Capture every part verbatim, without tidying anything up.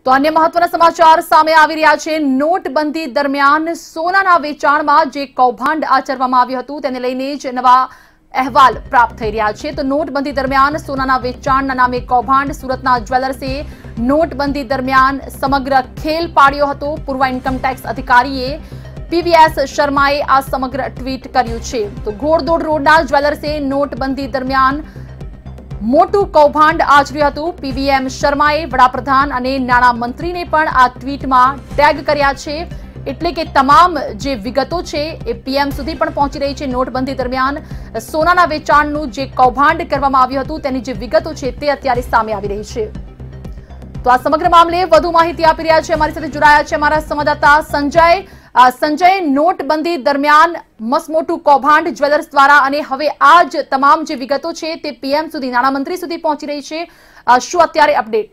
તો અન્ય મહત્વના સમાચાર સામે આવી રહ્યા છે। નોટબંધી દરમિયાન સોનાના વેચાણમાં જે કૌભાંડ આચરવામાં આવ્યું હતું તેને લઈને જ નવા અહેવાલ પ્રાપ્ત થઈ રહ્યા છે। તો નોટબંધી દરમિયાન સોનાના વેચાણના નામે કૌભાંડ સુરતના જ્વેલર્સે નોટબંધી દરમિયાન સમગ્ર ખેલ પાડ્યો હતો। પૂર્વ ઇન્કમટેક્સ અધિકારીએ પીવીએસ શર્માએ આ સમગ્ર ટ્વીટ કર્યું છે। તો ઘોડદોડ રોડના જ્વેલર્સે નોટબંધી દરમિયાન મોટું કૌભાંડ આચર્યું હતું। પીવીએમ શર્માએ વડાપ્રધાન અને નાણામંત્રીને પણ આ ટ્વીટમાં ટેગ કર્યા છે, એટલે કે તમામ જે વિગતો છે એ પીએમ સુધી પણ પહોંચી રહી છે। નોટબંધી દરમિયાન સોનાના વેચાણનું જે કૌભાંડ કરવામાં આવ્યું હતું તેની જે વિગતો છે તે અત્યારે સામે આવી રહી છે। તો આ સમગ્ર મામલે વધુ માહિતી આપી રહ્યા છે, અમારી સાથે જોડાયા છે અમારા સંવાદદાતા સંજય। સંજય, નોટબંધી દરમિયાન મસમોટું કૌભાંડ જ્વેલર્સ દ્વારા અને હવે આ જ તમામ જે વિગતો છે તે પીએમ સુધી, નાણામંત્રી સુધી પહોંચી રહી છે, શું અત્યારે અપડેટ?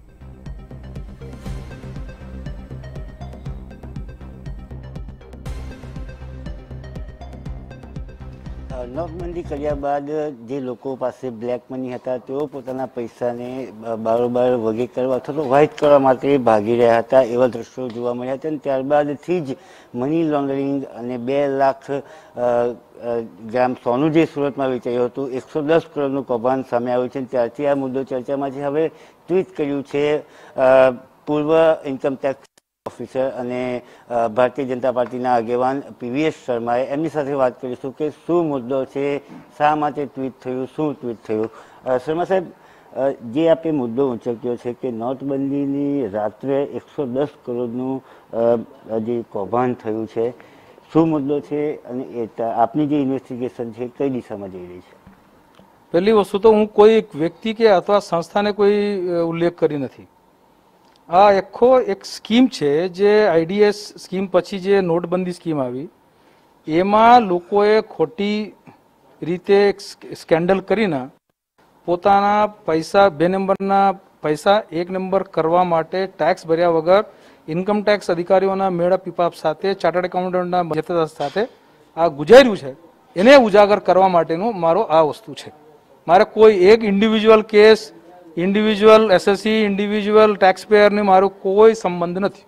નોટબંધી કર્યા બાદ જે લોકો પાસે બ્લેક મની હતા તેઓ પોતાના પૈસાને બારોબાર વગે કરવા અથવા તો વ્હાઇટ કરવા માટે ભાગી રહ્યા હતા, એવા દ્રશ્યો જોવા મળ્યા હતા। અને ત્યારબાદથી જ મની લોન્ડરિંગ અને બે લાખ ગ્રામ સોનું જે સુરતમાં વેચાયું હતું, એકસો દસ કરોડનું કૌભાંડ સામે આવ્યું છે। ત્યારથી આ મુદ્દો ચર્ચામાં છે। હવે ટ્વીટ કર્યું છે પૂર્વ ઇન્કમટેક્સ ઓફિસર અને ભારતીય જનતા પાર્ટીના આગેવાન પીવીએસ શર્માએ। એમની સાથે વાત કરીશું કે શું મુદ્દો છે, શા માટે ટ્વીટ થયું, શું ટ્વીટ થયું। શર્મા સાહેબ, જે આપે મુદ્દો ઉંચક્યો છે કે નોટબંધીની રાત્રે એકસો દસ કરોડનું જે કૌભાંડ થયું છે, શું મુદ્દો છે અને આપની જે ઇન્વેસ્ટિગેશન છે કઈ દિશામાં જઈ રહી છે? પહેલી વસ્તુ તો હું કોઈ એક વ્યક્તિ કે અથવા સંસ્થાને કોઈ ઉલ્લેખ કરી નથી। આ આખો એક સ્કીમ છે જે આઈડીએસ સ્કીમ પછી જે નોટબંધી સ્કીમ આવી એમાં લોકોએ ખોટી રીતે સ્કેન્ડલ કરીને પોતાના પૈસા બે નંબરના પૈસા એક નંબર કરવા માટે ટેક્સ ભર્યા વગર ઇન્કમટેક્સ અધિકારીઓના મેળા પીપાપ સાથે ચાર્ટર્ડ એકાઉન્ટન્ટના મદદ સાથે આ ગુજાર્યું છે, એને ઉજાગર કરવા માટેનું મારો આ વસ્તુ છે। મારે કોઈ એક individual case, individual SSC, individual tax પેયરને મારો કોઈ સંબંધ નથી।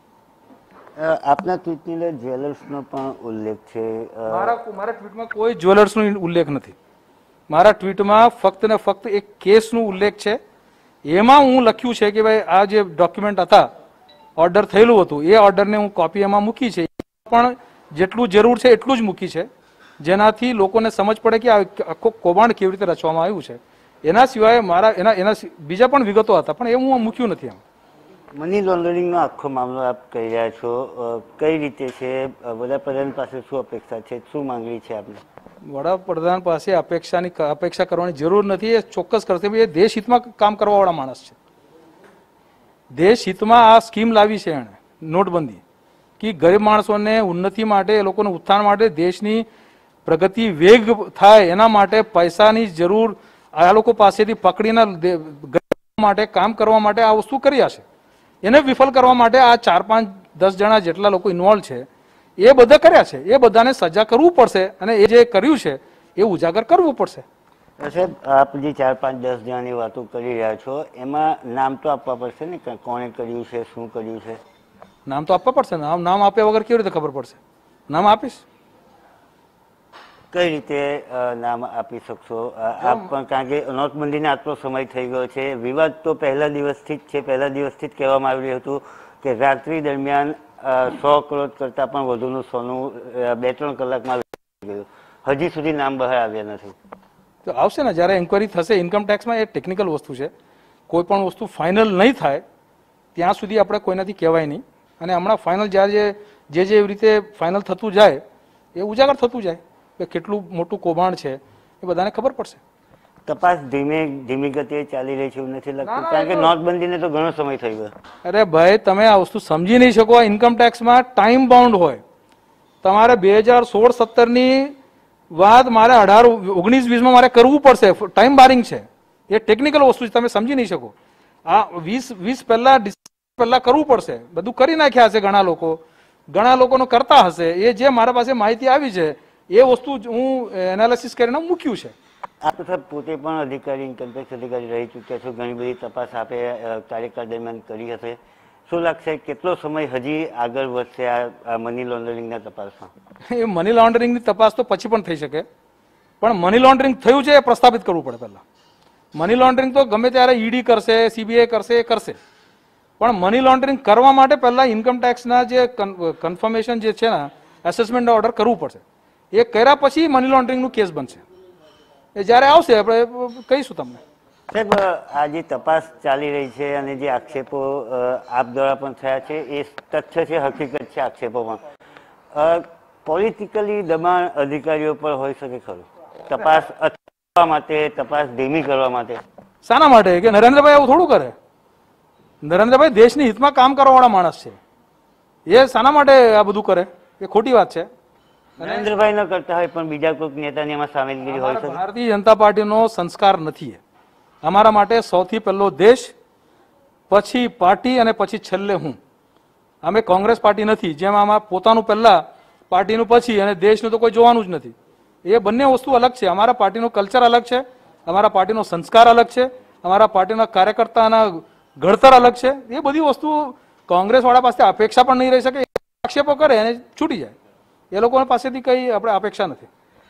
આપના ટ્વીટની અંદર જ્વેલર્સનો પણ ઉલ્લેખ છે? મારા મારા ટ્વીટમાં કોઈ જ્વેલર્સનો ઉલ્લેખ નથી। મારા ટ્વીટમાં ફક્ત ને ફક્ત એક કેસનો ઉલ્લેખ છે। એમાં હું લખ્યું છે કે ભાઈ આ જે ડોક્યુમેન્ટ હતા, ઓર્ડર થયેલું હતું, એ ઓર્ડરને હું કોપી એમાં મૂકી છે, પણ જેટલું જરૂર છે એટલું જ મૂકી છે, જેનાથી લોકોને સમજ પડે કે આ આખો કૌભાંડ કેવી રીતે રચવામાં આવ્યું છે। એના સિવાય મારા એના એના બીજા પણ વિગતો હતા, પણ એ હું મૂક્યું નથી। આમ મની લોન્ડરિંગનો આખો મામલો આપ કહી રહ્યા છો, કઈ રીતે છે? વડાપ્રધાન પાસે શું અપેક્ષા છે, શું માંગણી છે આપને? વડાપ્રધાન પાસે અપેક્ષાની અપેક્ષા કરવાની જરૂર નથી। એ ચોક્કસ કરશે, એ દેશ હિતમાં કામ કરવાવાળા માણસ છે। દેશ હિતમાં આ સ્કીમ લાવી છે એણે, નોટબંધી, કે ગરીબ માણસોને ઉન્નતિ માટે, એ લોકોને ઉત્થાન માટે, દેશની પ્રગતિ વેગ થાય એના માટે પૈસાની જરૂર આ લોકો પાસેથી પકડીને માટે કામ કરવા માટે આ વસ્તુ કરી હશે। એને વિફલ કરવા માટે આ ચાર પાંચ દસ જણા જેટલા લોકો ઇન્વોલ્વ છે એ બધા કર્યા છે, એ બધાને સજા કરવું પડશે અને એ જે કર્યું છે એ ઉજાગર કરવું પડશે। સાહેબ, આપ જે ચાર પાંચ દસ જણાની વાતો કરી રહ્યા છો એમાં નામ તો આપવા પડશે ને, કોણે કર્યું છે, શું કર્યું છે? નામ તો આપવા પડશે। નામ નામ આપ્યા વગર કેવી રીતે ખબર પડશે? નામ આપીશ। કઈ રીતે નામ આપી શકશો આપ પણ? કારણ કે નોટબંધીને આટલો સમય થઈ ગયો છે, વિવાદ તો પહેલા દિવસથી જ છે। પહેલા દિવસથી જ કહેવામાં આવ્યું હતું કે રાત્રિ દરમિયાન સો કરોડ કરતા પણ વધુનું સોનું બે ત્રણ કલાકમાં ગયું, હજી સુધી નામ બહાર આવ્યા નથી। તો આવશે ને, જ્યારે એન્ક્વાયરી થશે ઇન્કમટેક્સમાં। એ ટેકનિકલ વસ્તુ છે, કોઈ પણ વસ્તુ ફાઇનલ નહીં થાય ત્યાં સુધી આપણે કોઈનાથી કહેવાય નહીં। અને હમણાં ફાઇનલ જ્યારે જે જે એવી રીતે ફાઇનલ થતું જાય એ ઉજાગર થતું જાય કે કેટલું મોટું કૌભાંડ છે એ બધાને ખબર પડશે। તપાસ ધીમે ધીમી ગતિએ ચાલી રહી છે એવું નથી લાગતું? કારણ કે નોટબંધીને તો ઘણો સમય થઈ ગયો। અરે ભાઈ, તમે આ વસ્તુ સમજી નહીં શકો। ઇન્કમટેક્સમાં ટાઈમ બાઉન્ડ હોય, તમારે બે હજાર સોળ સત્તર ની વાત મારે અઢાર ઓગણીસ વીસમાં મારે કરવું પડશે। ટાઈમ બારિંગ છે, એ ટેકનિકલ વસ્તુ છે, તમે સમજી નહીં શકો। આ વીસ વીસ પહેલા પહેલા કરવું પડશે। બધું કરી નાખ્યા હશે ઘણા લોકો, ઘણા લોકોનો કરતા હશે। એ જે મારા પાસે માહિતી આવી છે એ વસ્તુ હું એનાલિસિસ કરીને મૂક્યું છે। આપ સાહેબ પોતે પણ અધિકારી ઇન્કમટેક્સ અધિકારી રહી ચૂક્યા છો, ઘણી બધી તપાસ આપે કાર્યકાળ દરમિયાન કરી હશે. શું લાગશે કેટલો સમય હજી આગળ વધશે આ મની લોન્ડરિંગના તપાસમાં? એ મની લોન્ડરિંગની તપાસ તો પછી પણ થઈ શકે, પણ મની લોન્ડરિંગ થયું છે એ પ્રસ્થાપિત કરવું પડે પહેલા. મની લોન્ડરિંગ તો ગમે ત્યારે ઈડી કરશે, સીબીઆઈ કરશે, એ કરશે, પણ મની લોન્ડરિંગ કરવા માટે પહેલા ઇન્કમટેક્સના જે કન્ફર્મેશન જે છે ને એસેસમેન્ટ ઓર્ડર કરવું પડશે. એ કર્યા પછી મની લોન્ડરિંગનું કેસ બનશે. એ જ્યારે આવશે આપણે કહીશું તમને. સાહેબ, આ જે તપાસ ચાલી રહી છે અને જે આક્ષેપો આપ દ્વારા પણ થયા છે એ તથ્ય છે, હકીકત છે આક્ષેપો પણ. પોલિટિકલી દબાણ અધિકારીઓ પર હોઈ શકે ખરું તપાસ અટકાવવા માટે, તપાસ ધીમી કરવા માટે? શાના માટે? કે નરેન્દ્રભાઈ આવું થોડું કરે. નરેન્દ્રભાઈ દેશની હિતમાં કામ કરવાવાળા માણસ છે. એ શાના માટે આ બધું કરે? એ ખોટી વાત છે. નરેન્દ્રભાઈ ન કરતા હોય પણ બીજા કોઈક નેતાની એમાં સામેલગીરી હોય છે. ભારતીય જનતા પાર્ટીનો સંસ્કાર નથી. અમારા માટે સૌથી પહેલો દેશ, પછી પાર્ટી અને પછી છેલ્લે હું. અમે કોંગ્રેસ પાર્ટી નથી જેમ આમાં પોતાનું પહેલા પાર્ટીનું પછી અને દેશનું તો કોઈ જોવાનું જ નથી. એ બંને વસ્તુ અલગ છે. અમારા પાર્ટીનું કલ્ચર અલગ છે, અમારા પાર્ટીનો સંસ્કાર અલગ છે, અમારા પાર્ટીના કાર્યકર્તાના ઘડતર અલગ છે. એ બધી વસ્તુ કોંગ્રેસ વાળા પાસે અપેક્ષા પણ નહીં રહી શકે. આક્ષેપો કરે અને છૂટી જાય, એ લોકો પાસેથી કઈ આપણે અપેક્ષા નથી.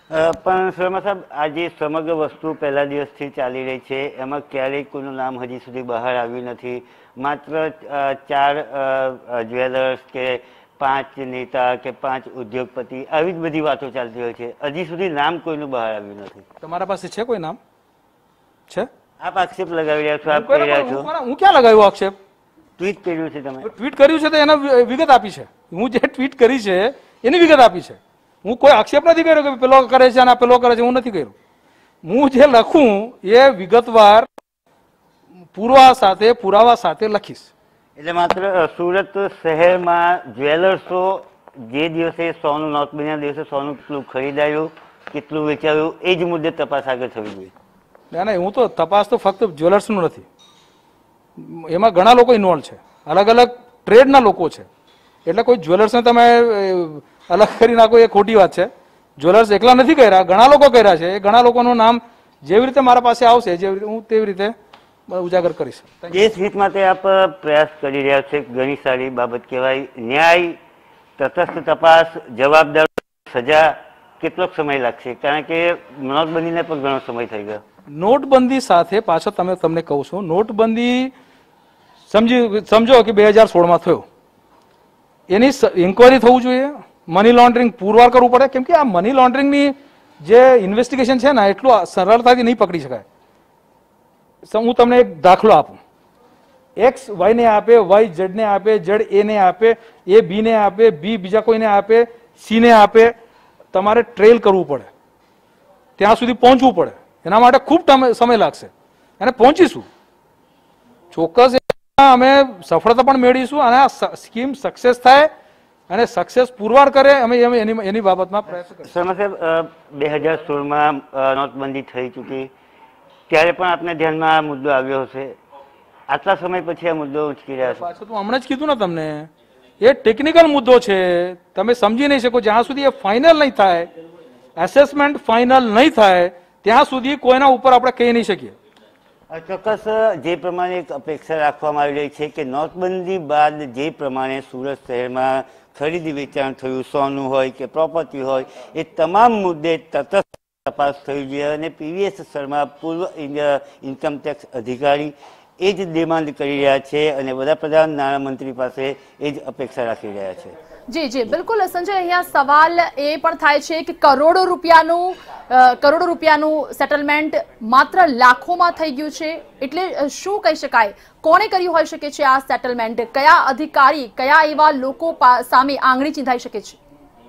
પણ શર્મા સાહેબ, આ જે સમગ્ર વસ્તુ પહેલા દિવસથી ચાલી રહી છે એમાં ક્યારેય કોઈનું નામ હજી સુધી બહાર આવ્યું નથી. માત્ર ચાર જ્વેલર્સ કે પાંચ નેતા કે પાંચ ઉદ્યોગપતિ આવી જ બધી વાતો ચાલતી હોય છે. હજી સુધી નામ કોઈનું બહાર આવ્યું નથી. તમારા પાસે છે કોઈ નામ? છે? આપ આક્ષેપ લગાવી રહ્યા છો, આપ કહી રહ્યા છો. હું ક્યાં લગાવ્યો આક્ષેપ? ટ્વીટ કર્યું છે તમે? ટ્વીટ કર્યું છે તો એના વિગત આપી છે. હું જે ટ્વીટ કરી છે એની વિગત આપી છે. હું કોઈ આક્ષેપ નથી કર્યો કે પેલો કરે છે અને પેલો કરે છે, હું નથી કર્યું. હું જે લખું એ વિગતવાર પુરાવા સાથે પુરાવા સાથે લખીશ. એટલે માત્ર સુરત શહેરમાં જ્વેલર્સો જે દિવસે સોનું નોટબંધીના દિવસે સોનું કેટલું ખરીદાયું, કેટલું વેચાયું, એ જ મુદ્દે તપાસ આગળ થવી જોઈએ. ના ના, હું તો તપાસ તો ફક્ત જ્વેલર્સનું નથી, એમાં ઘણા લોકો ઇન્વોલ્વ છે, અલગ અલગ ટ્રેડના લોકો છે. એટલે કોઈ જ્વેલર્સને તમે અલગ કરી નાખો એ ખોટી વાત છે. જ્વેલર્સ એકલા નથી કર્યા, ઘણા લોકો કર્યા છે. એ ઘણા લોકોનું નામ જેવી રીતે મારા પાસે આવશે જેવી રીતે હું તેવી રીતે ઉજાગર કરીશ. દેશ હિત માટે આપ પ્રયાસ કરી રહ્યા છો, ઘણી સારી બાબત કહેવાય. ન્યાય, તટસ્થ તપાસ, જવાબદાર સજા, કેટલોક સમય લાગશે? કારણ કે નોટબંધીને પણ ઘણો સમય થઈ ગયો. નોટબંધી સાથે પાછળ તમે તમને કહું છું, નોટબંધી સમજી સમજો કે બે હજાર સોળમાં થયો, એની ઇન્કવાયરી થવું જોઈએ, મની લોન્ડરિંગ પુરવાર કરવું પડે. કેમ કે આ મની લોન્ડરિંગની જે ઇન્વેસ્ટિગેશન છે ને એટલું સરળતાથી નહીં પકડી શકાય. હું તમને એક દાખલો આપું. એક્સ વાય ને આપે, વાય ઝેડ ને આપે, ઝેડ એ ને આપે, એ બી ને આપે, બી બીજા કોઈને આપે, સી ને આપે. તમારે ટ્રેલ કરવું પડે, ત્યાં સુધી પહોંચવું પડે. એના માટે ખૂબ સમય લાગશે અને પહોંચીશું ચોક્કસ. અમે સફળતા પણ મેળવીશું અને આ સ્કીમ સક્સેસ થાય અને સક્સેસ પુરવાર કરે અમે એની એની બાબતમાં પ્રયત્ન કરીશું. શર્મા સાહેબ, બે હજાર સોળમાં નોટબંધી થઈ ચૂકી ત્યારે પણ આપને ધ્યાનમાં આ મુદ્દો આવ્યો હશે. આટલા સમય પછી આ મુદ્દો ઉચકી રહ્યા છે. પાછું તો હમણાં જ કીધું ને તમને, એ ટેકનિકલ મુદ્દો છે, તમે સમજી નહીં શકો. જ્યાં સુધી એ ફાઇનલ નહીં થાય, એસેસમેન્ટ ફાઇનલ નહીં થાય ત્યાં સુધી કોઈના ઉપર આપણે કહી નહીં શકીએ. ચોક્કસ જે પ્રમાણે એક અપેક્ષા રાખવામાં આવી રહી છે કે નોટબંધી બાદ જે પ્રમાણે સુરત શહેરમાં ખરીદી વેચાણ થયું, સોનું હોય કે પ્રોપર્ટી હોય, એ તમામ મુદ્દે તટસ્થ તપાસ થવી જોઈએ. અને પીવીએસ શર્મા પૂર્વ ઇન્કમટેક્સ અધિકારી એ જ ડિમાન્ડ કરી રહ્યા છે અને વડાપ્રધાન નાણામંત્રી પાસે એ જ અપેક્ષા રાખી રહ્યા છે. જી જી બિલકુલ સંજય, અહીંયા સવાલ એ પણ થાય છે કે કરોડો રૂપિયાનું કરોડો રૂપિયાનું સેટલમેન્ટ માત્ર લાખોમાં થઈ ગયું છે. એટલે શું કહી શકાય, કોણે કર્યું હોઈ શકે છે આ સેટલમેન્ટ? કયા અધિકારી, કયા એવા લોકો સામે આંગળી ચીંધાઈ શકે છે?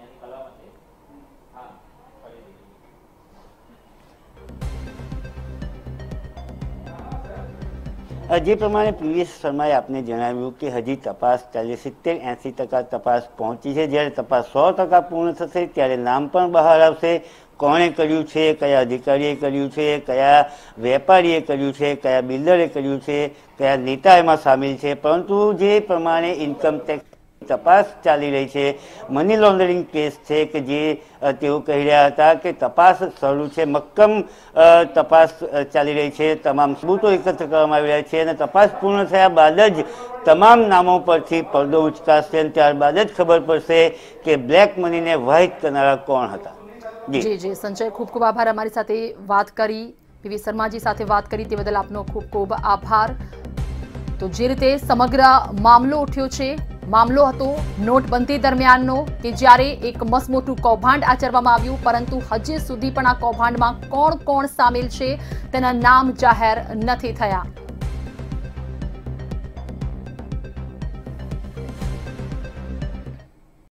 જે પ્રમાણે પીવીએસ શર્માએ આપને જણાવ્યું કે હજી તપાસ ચાલી, સિત્તેર એંસી ટકા તપાસ પહોંચી છે. જ્યારે તપાસ સો ટકા પૂર્ણ થશે ત્યારે નામ પણ બહાર આવશે. કોણે કર્યું છે, કયા અધિકારીએ કર્યું છે, કયા વેપારીએ કર્યું છે, કયા બિલ્ડરે કર્યું છે, કયા નેતા એમાં સામેલ છે. પરંતુ જે પ્રમાણે ઇન્કમટેક્સ તપાસ ચાલી રહી છે, મની લોન્ડરિંગ કેસ છે કે જે તેઓ કહી રહ્યા હતા કે તપાસ શરૂ છે, મક્કમ તપાસ ચાલી રહી છે, તમામ સબૂતો એકત્ર કરવામાં આવી રહ્યા છે અને તપાસ પૂર્ણ થયા બાદ જ તમામ નામો પરથી પડદો ઉચકાશે અને ત્યારબાદ જ ખબર પડશે કે બ્લેક મનીને વ્હાઇટ કરનારા કોણ હતા. જી જી સંજય, ખૂબ ખૂબ આભાર અમારી સાથે વાત કરી, પીવી શર્માજી સાથે વાત કરી તે બદલ આપનો ખૂબ ખૂબ આભાર. તો જે રીતે સમગ્ર મામલો ઉઠ્યો છે, મામલો હતો નોટબંધી દરમિયાનનો કે જ્યારે એક મસમોટું કૌભાંડ આચરવામાં આવ્યું, પરંતુ હજી સુધી પણ આ કૌભાંડમાં કોણ કોણ સામેલ છે તેના નામ જાહેર નથી થયા.